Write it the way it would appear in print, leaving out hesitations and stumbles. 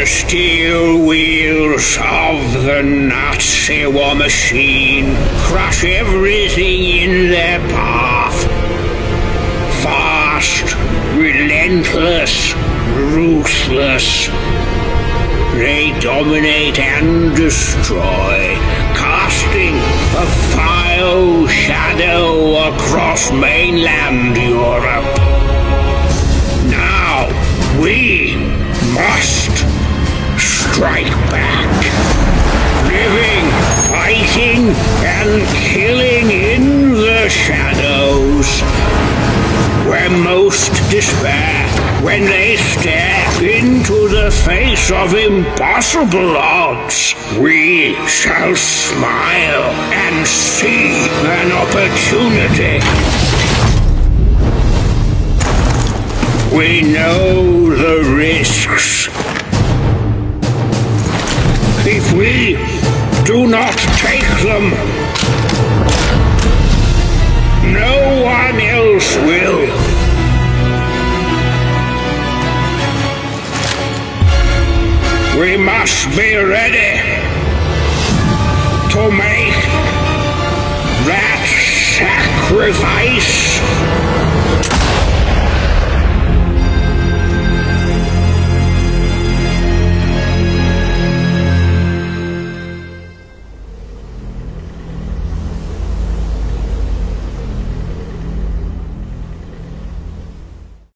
steel wheels of the Nazi war machine crush everything in their path. Fast, relentless, ruthless. They dominate and destroy, casting a vile shadow across mainland Europe. Now we must strike back, living, fighting, and killing in the shadows, where most despair when they stare into the face of impossible odds. We shall smile and see an opportunity. We know the risks. If we do not take them, no one else will. We must be ready to make that sacrifice.